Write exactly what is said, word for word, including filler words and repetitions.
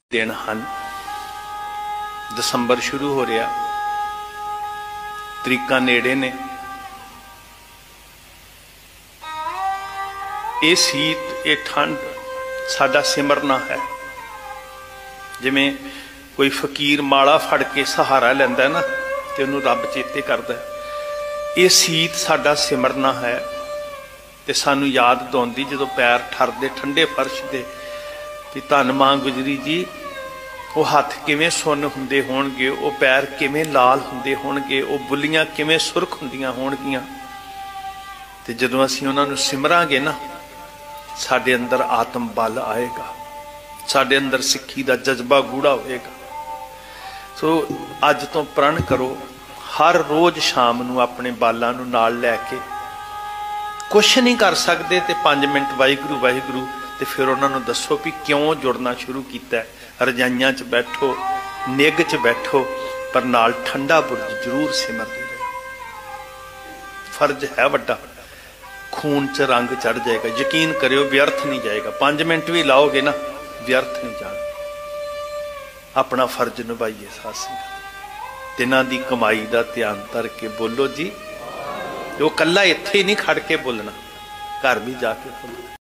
दिन ਹਨ। ਦਸੰਬਰ शुरू हो रहा, तरीकां नेड़े ने। ये शीत ये ठंड साडा सिमरना है। जिमें कोई फकीर माला फड़ के सहारा लैंदा ना ते उहनूं रब चेते करदा। ये शीत साडा सिमरना है ते सानूं याद दिलाउंदी जदों पैर ठरदे ठंडे फर्श दे कि धन मां गुजरी जी वो हथ किवें सुन हुंदे होणगे, वो पैर किवें लाल हुंदे होणगे, वो बुल्लियां किवें सुरख हुंदियां होणगीਆਂ। ते जदों असीं उहनां नूं सिमरांगे ना साडे अंदर आत्म बल आएगा, साडे अंदर सिक्खी दा जज्बा गूढ़ा होएगा। सो अज तो प्रण करो, हर रोज शाम नूं अपने बालां नूं नाल लैके कुछ नहीं कर सकते तो पांच मिनट वाहिगुरू वाहिगुरू तो फिर उन्होंने दसो भी क्यों जुड़ना शुरू किया। रजाइयां च बैठो, निग च बैठो, पर नाल ठंडा बुरज जरूर सिमरते रहो। फर्ज है वड्डा, खून च रंग चढ़ जाएगा। यकीन करियो व्यर्थ नहीं जाएगा। पांच मिनट भी लाओगे ना व्यर्थ नहीं जाना। अपना फर्ज निभाइए। साथ संगत तिन्हां दी कमाई का ध्यान धर के बोलो जी। वो कला इत्थे ही नहीं खड़ के बोलना, घर भी जाके बोलो।